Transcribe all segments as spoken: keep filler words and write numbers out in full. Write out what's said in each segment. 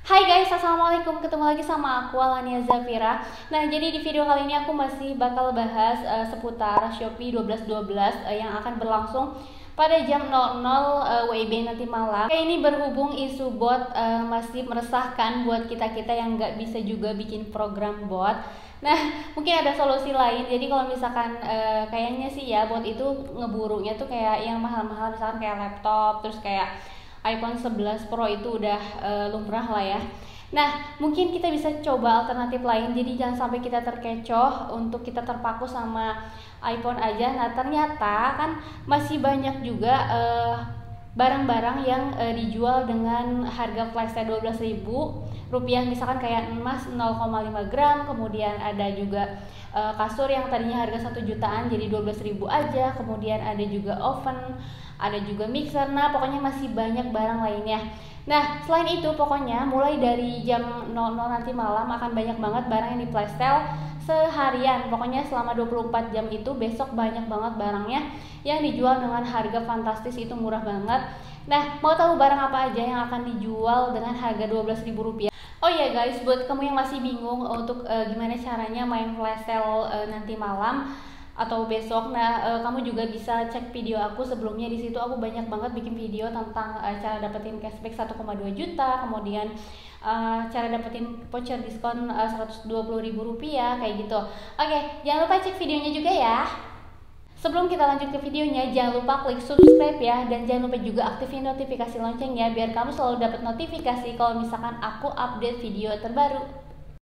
Hai guys, assalamualaikum. Ketemu lagi sama aku Alania Zafira. Nah, jadi di video kali ini aku masih bakal bahas uh, seputar Shopee dua belas dua belas uh, yang akan berlangsung pada jam nol nol uh, W I B nanti malam. Kayak ini berhubung isu bot uh, masih meresahkan buat kita-kita yang nggak bisa juga bikin program bot. Nah, mungkin ada solusi lain. Jadi kalau misalkan uh, kayaknya sih ya bot itu ngeburunya tuh kayak yang mahal-mahal, misalkan kayak laptop, terus kayak iPhone sebelas Pro itu udah uh, lumrah lah ya. Nah, mungkin kita bisa coba alternatif lain. Jadi jangan sampai kita terkecoh untuk kita terpaku sama iPhone aja. Nah, ternyata kan masih banyak juga uh, barang-barang yang uh, dijual dengan harga flash sale dua belas ribu rupiah, misalkan kayak emas nol koma lima gram, kemudian ada juga uh, kasur yang tadinya harga satu jutaan jadi dua belas ribu aja, kemudian ada juga oven, ada juga mixer. Nah, pokoknya masih banyak barang lainnya. Nah, selain itu pokoknya mulai dari jam nol nol nanti malam akan banyak banget barang yang di flash sale seharian. Pokoknya selama dua puluh empat jam itu besok banyak banget barangnya yang dijual dengan harga fantastis, itu murah banget. Nah, mau tahu barang apa aja yang akan dijual dengan harga dua belas ribu rupiah? Oh iya guys, buat kamu yang masih bingung untuk uh, gimana caranya main flash sale uh, nanti malam atau besok, nah e, kamu juga bisa cek video aku sebelumnya. Di situ aku banyak banget bikin video tentang e, cara dapetin cashback satu koma dua juta, kemudian e, cara dapetin voucher diskon e, seratus dua puluh ribu rupiah kayak gitu. Oke, jangan lupa cek videonya juga ya. Sebelum kita lanjut ke videonya, jangan lupa klik subscribe ya, dan jangan lupa juga aktifin notifikasi loncengnya biar kamu selalu dapat notifikasi kalau misalkan aku update video terbaru.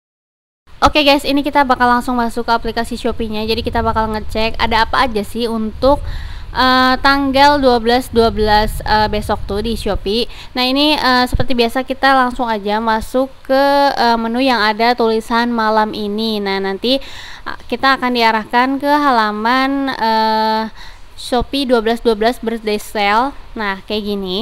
Oke okay guys, ini kita bakal langsung masuk ke aplikasi Shopee-nya. Jadi kita bakal ngecek ada apa aja sih untuk uh, tanggal dua belas dua belas uh, besok tuh di Shopee. Nah, ini uh, seperti biasa kita langsung aja masuk ke uh, menu yang ada tulisan malam ini. Nah, nanti uh, kita akan diarahkan ke halaman uh, Shopee dua belas dua belas birthday sale. Nah, kayak gini.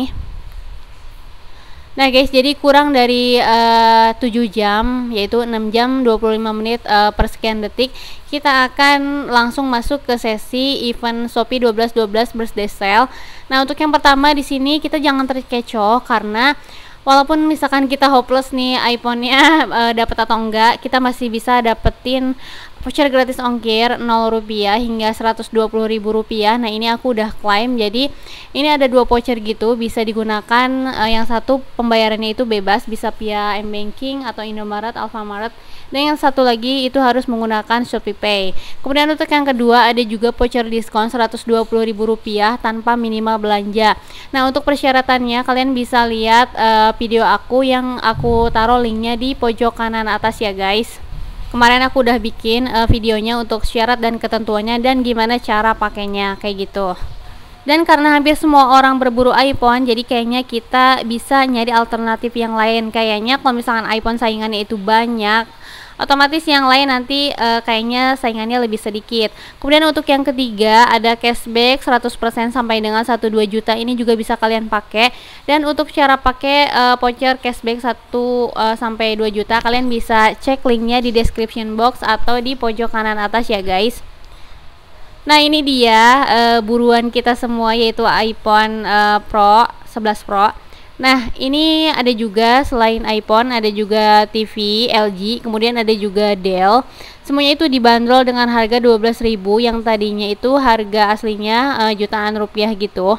Nah guys, jadi kurang dari uh, tujuh jam, yaitu enam jam dua puluh lima menit uh, per sekian detik, kita akan langsung masuk ke sesi event Shopee dua belas dua belas birthday sale. Nah, untuk yang pertama di sini kita jangan terkecoh, karena walaupun misalkan kita hopeless nih iPhone-nya uh, dapat atau enggak, kita masih bisa dapetin voucher gratis ongkir nol rupiah hingga seratus dua puluh ribu rupiah. Nah, ini aku udah klaim. Jadi ini ada dua voucher gitu, bisa digunakan. Uh, yang satu pembayarannya itu bebas, bisa via M-Banking atau Indomaret, Alfamart. Dan yang satu lagi itu harus menggunakan Shopee Pay. Kemudian untuk yang kedua ada juga voucher diskon seratus dua puluh ribu rupiah tanpa minimal belanja. Nah, untuk persyaratannya kalian bisa lihat uh, video aku yang aku taruh linknya di pojok kanan atas ya guys. Kemarin aku udah bikin uh, videonya untuk syarat dan ketentuannya dan gimana cara pakainya kayak gitu. Dan karena hampir semua orang berburu iPhone, jadi kayaknya kita bisa nyari alternatif yang lain. Kayaknya kalau misalkan iPhone saingannya itu banyak, otomatis yang lain nanti uh, kayaknya saingannya lebih sedikit. Kemudian untuk yang ketiga ada cashback seratus persen sampai dengan satu sampai dua juta, ini juga bisa kalian pakai. Dan untuk cara pakai uh, voucher cashback satu sampai dua juta, kalian bisa cek linknya di description box atau di pojok kanan atas ya guys. Nah, ini dia uh, buruan kita semua, yaitu iPhone uh, Pro sebelas Pro. Nah, ini ada juga selain iPhone ada juga T V L G, kemudian ada juga Dell. Semuanya itu dibanderol dengan harga dua belas ribu, yang tadinya itu harga aslinya uh, jutaan rupiah gitu.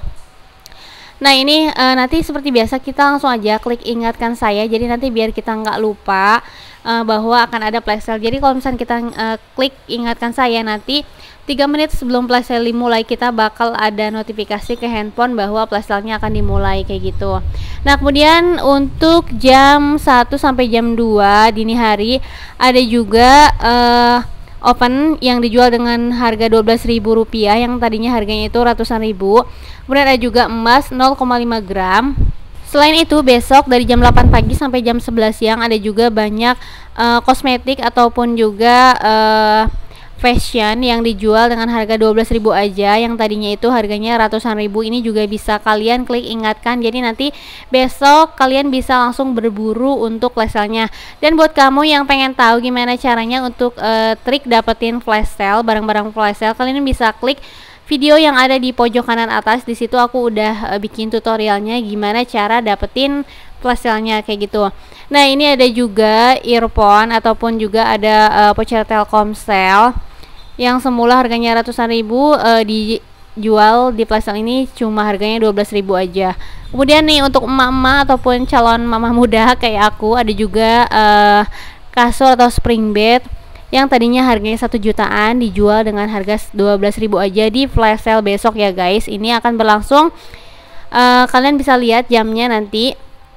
Nah, ini uh, nanti seperti biasa kita langsung aja klik ingatkan saya. Jadi nanti biar kita nggak lupa uh, bahwa akan ada flash sale. Jadi kalau misalnya kita uh, klik ingatkan saya, nanti tiga menit sebelum flash sale dimulai kita bakal ada notifikasi ke handphone bahwa flash sale-nya akan dimulai kayak gitu. Nah, kemudian untuk jam satu sampai jam dua dini hari ada juga uh, oven yang dijual dengan harga dua belas ribu rupiah, yang tadinya harganya itu ratusan ribu. Kemudian ada juga emas nol koma lima gram. Selain itu besok dari jam delapan pagi sampai jam sebelas siang ada juga banyak uh, kosmetik ataupun juga uh, fashion yang dijual dengan harga dua belas ribu aja, yang tadinya itu harganya ratusan ribu. Ini juga bisa kalian klik ingatkan, jadi nanti besok kalian bisa langsung berburu untuk flash sale-nya. Dan buat kamu yang pengen tahu gimana caranya untuk uh, trik dapetin flash sale, barang-barang flash sale, kalian bisa klik video yang ada di pojok kanan atas. Di situ aku udah uh, bikin tutorialnya gimana cara dapetin flash sale-nya kayak gitu. Nah, ini ada juga earphone ataupun juga ada uh, voucher Telkomsel yang semula harganya ratusan ribu, uh, dijual di flash sale ini cuma harganya dua belas ribu aja. Kemudian nih untuk emak-emak ataupun calon mama muda kayak aku, ada juga uh, kasur atau spring bed yang tadinya harganya satu jutaan dijual dengan harga dua belas ribu aja di flash sale besok ya guys. Ini akan berlangsung, uh, kalian bisa lihat jamnya nanti.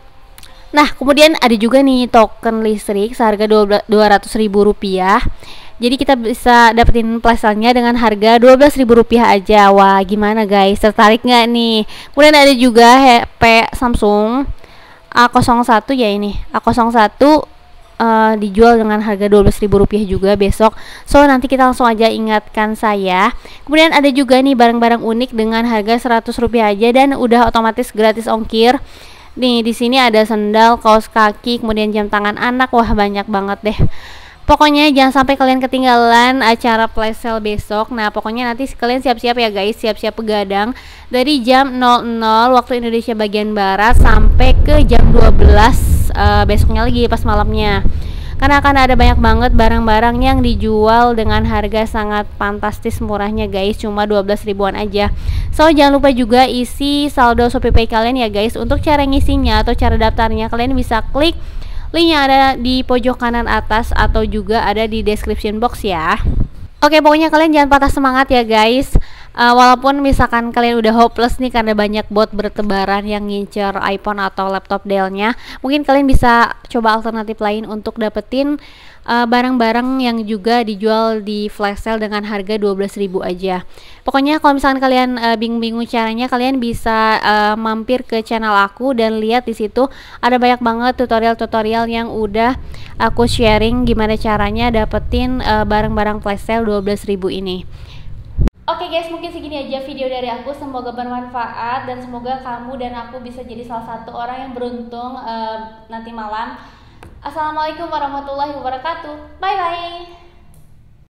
Nah, kemudian ada juga nih token listrik seharga dua ratus ribu rupiah. Jadi kita bisa dapetin flash sale-nya dengan harga dua belas ribu rupiah aja. Wah, gimana guys? Tertarik nggak nih? Kemudian ada juga H P Samsung A nol satu ya ini. A nol satu uh, dijual dengan harga dua belas ribu rupiah juga besok. So, nanti kita langsung aja ingatkan saya. Kemudian ada juga nih barang-barang unik dengan harga seratus rupiah aja dan udah otomatis gratis ongkir. Nih, di sini ada sendal, kaos kaki, kemudian jam tangan anak. Wah, banyak banget deh. Pokoknya jangan sampai kalian ketinggalan acara flash sale besok. Nah, pokoknya nanti kalian siap-siap ya guys, siap-siap begadang dari jam nol nol waktu Indonesia bagian barat sampai ke jam dua belas uh, besoknya lagi pas malamnya. Karena akan ada banyak banget barang-barang yang dijual dengan harga sangat fantastis murahnya guys, cuma dua belas ribuan aja. So, jangan lupa juga isi saldo ShopeePay kalian ya guys. Untuk cara ngisinya atau cara daftarnya, kalian bisa klik link yang ada di pojok kanan atas atau juga ada di description box ya. Oke, pokoknya kalian jangan patah semangat ya guys. Uh, walaupun misalkan kalian udah hopeless nih karena banyak bot bertebaran yang ngincer iPhone atau laptop Dell-nya, mungkin kalian bisa coba alternatif lain untuk dapetin barang-barang uh, yang juga dijual di flash sale dengan harga dua belas ribu aja. Pokoknya kalau misalkan kalian uh, bingung-bingung caranya, kalian bisa uh, mampir ke channel aku dan lihat di situ ada banyak banget tutorial-tutorial yang udah aku sharing gimana caranya dapetin uh, barang-barang flash sale dua belas ribu ini. Oke okay guys, mungkin segini aja video dari aku. Semoga bermanfaat dan semoga kamu dan aku bisa jadi salah satu orang yang beruntung uh, nanti malam. Assalamualaikum warahmatullahi wabarakatuh. Bye bye.